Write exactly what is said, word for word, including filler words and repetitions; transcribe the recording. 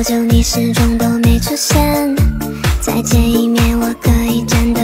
久你始终都没出现，再见一面我可以站得